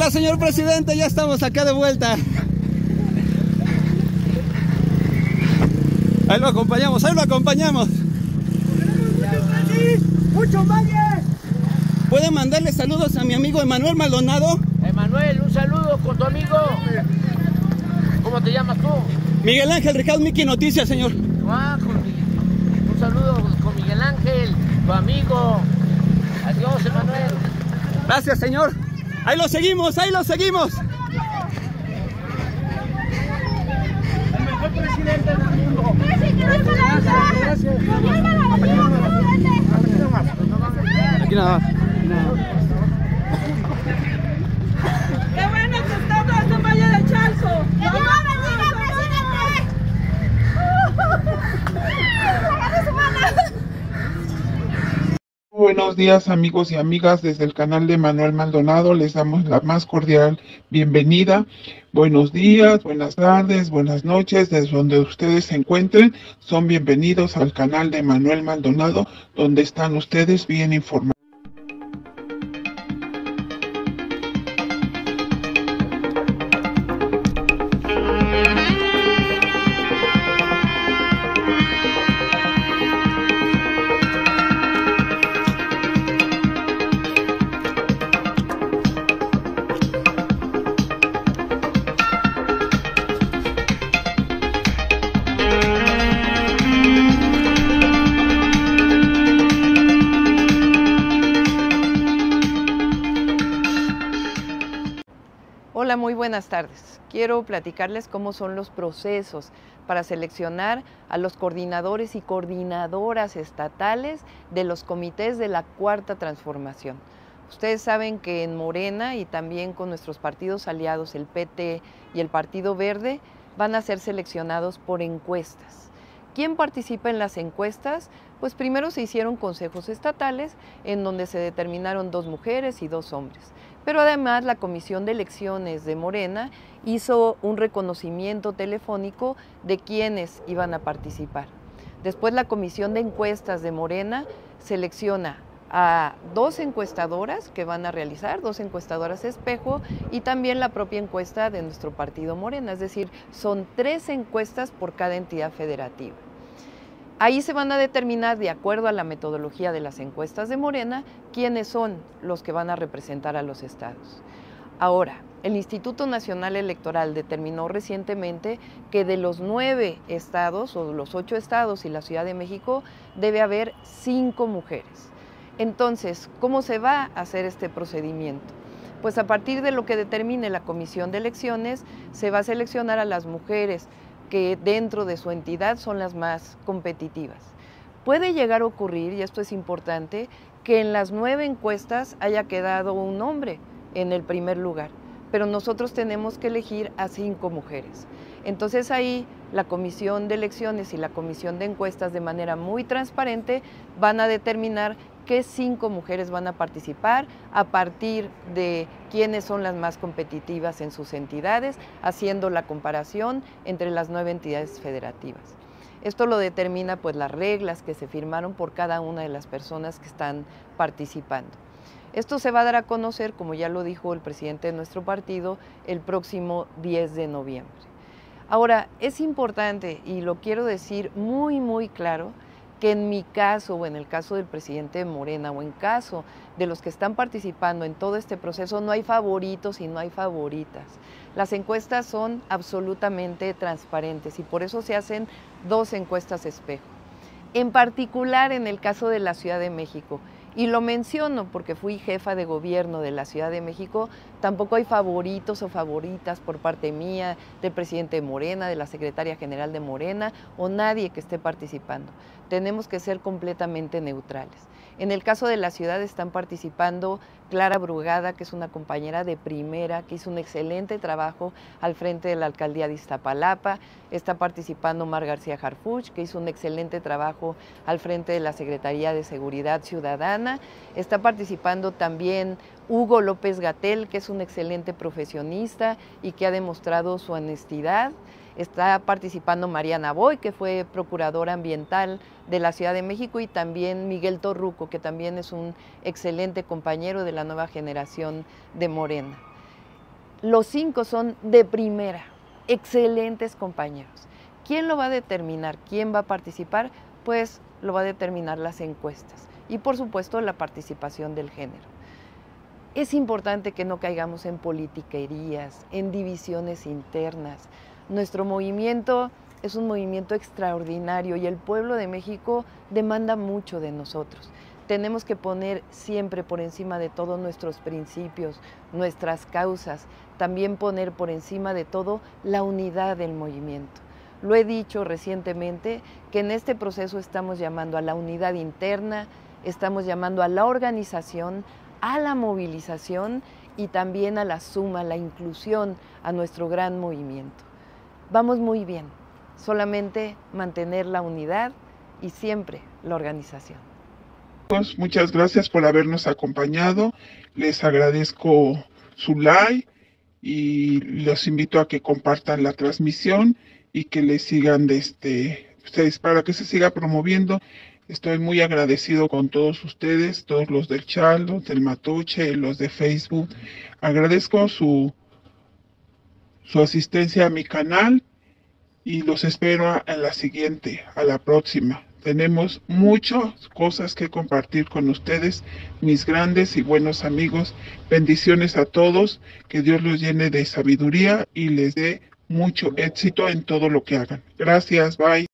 Hola, señor presidente, ya estamos acá de vuelta. Ahí lo acompañamos, ahí lo acompañamos. ¡Mucho valle! ¿Puede mandarle saludos a mi amigo Emanuel Maldonado? Emanuel, un saludo con tu amigo. ¿Cómo te llamas tú? Miguel Ángel Ricardo Miki Noticias, señor. Un saludo con Miguel Ángel, tu amigo. Adiós, Emanuel. Gracias, señor. Ahí lo seguimos, ahí lo seguimos. El mejor presidente del mundo. Gracias. Aquí nada más. ¡Qué bueno que está todo este valle de Chalco! ¡Que Dios bendiga, presidente! Buenos días, amigos y amigas, desde el canal de Manuel Maldonado les damos la más cordial bienvenida. Buenos días, buenas tardes, buenas noches, desde donde ustedes se encuentren, son bienvenidos al canal de Manuel Maldonado, donde están ustedes bien informados. Hola, muy buenas tardes. Quiero platicarles cómo son los procesos para seleccionar a los coordinadores y coordinadoras estatales de los comités de la Cuarta Transformación. Ustedes saben que en Morena y también con nuestros partidos aliados, el PT y el Partido Verde, van a ser seleccionados por encuestas. ¿Quién participa en las encuestas? Pues primero se hicieron consejos estatales en donde se determinaron 2 mujeres y 2 hombres. Pero además la Comisión de Elecciones de Morena hizo un reconocimiento telefónico de quienes iban a participar. Después la Comisión de Encuestas de Morena selecciona a 2 encuestadoras que van a realizar, 2 encuestadoras espejo y también la propia encuesta de nuestro partido Morena, es decir, son 3 encuestas por cada entidad federativa. Ahí se van a determinar, de acuerdo a la metodología de las encuestas de Morena, quiénes son los que van a representar a los estados. Ahora, el Instituto Nacional Electoral determinó recientemente que de los 9 estados, o los 8 estados y la Ciudad de México, debe haber 5 mujeres. Entonces, ¿cómo se va a hacer este procedimiento? Pues a partir de lo que determine la Comisión de Elecciones, se va a seleccionar a las mujeres que dentro de su entidad son las más competitivas. Puede llegar a ocurrir, y esto es importante, que en las 9 encuestas haya quedado un hombre en el primer lugar, pero nosotros tenemos que elegir a 5 mujeres. Entonces ahí la Comisión de Elecciones y la Comisión de Encuestas de manera muy transparente van a determinar qué 5 mujeres van a participar a partir de quiénes son las más competitivas en sus entidades, haciendo la comparación entre las 9 entidades federativas. Esto lo determina pues las reglas que se firmaron por cada una de las personas que están participando. Esto se va a dar a conocer, como ya lo dijo el presidente de nuestro partido, el próximo 10 de noviembre. Ahora, es importante, y lo quiero decir muy claro, que en mi caso o en el caso del presidente de Morena o en caso de los que están participando en todo este proceso no hay favoritos y no hay favoritas. Las encuestas son absolutamente transparentes y por eso se hacen 2 encuestas espejo. En particular en el caso de la Ciudad de México, y lo menciono porque fui jefa de gobierno de la Ciudad de México, tampoco hay favoritos o favoritas por parte mía, del presidente de Morena, de la secretaria general de Morena o nadie que esté participando. Tenemos que ser completamente neutrales. En el caso de la ciudad están participando Clara Brugada, que es una compañera de primera, que hizo un excelente trabajo al frente de la alcaldía de Iztapalapa. Está participando Mar García Harfuch, que hizo un excelente trabajo al frente de la Secretaría de Seguridad Ciudadana. Está participando también Hugo López-Gatell, que es un excelente profesionista y que ha demostrado su honestidad. Está participando Mariana Boy, que fue procuradora ambiental de la Ciudad de México, y también Miguel Torruco, que también es un excelente compañero de la nueva generación de Morena. Los 5 son de primera, excelentes compañeros. ¿Quién lo va a determinar? ¿Quién va a participar? Pues lo va a determinar las encuestas y por supuesto la participación del género. Es importante que no caigamos en politiquerías, en divisiones internas. Nuestro movimiento es un movimiento extraordinario y el pueblo de México demanda mucho de nosotros. Tenemos que poner siempre por encima de todo nuestros principios, nuestras causas, también poner por encima de todo la unidad del movimiento. Lo he dicho recientemente que en este proceso estamos llamando a la unidad interna, estamos llamando a la organización, a la movilización y también a la suma, a la inclusión a nuestro gran movimiento. Vamos muy bien, solamente mantener la unidad y siempre la organización. Muchas gracias por habernos acompañado, les agradezco su like y los invito a que compartan la transmisión y que les sigan ustedes para que se siga promoviendo. Estoy muy agradecido con todos ustedes, todos los del chat, los del Matuche, los de Facebook. Agradezco su asistencia a mi canal y los espero a la siguiente, a la próxima. Tenemos muchas cosas que compartir con ustedes, mis grandes y buenos amigos. Bendiciones a todos, que Dios los llene de sabiduría y les dé mucho éxito en todo lo que hagan. Gracias, bye.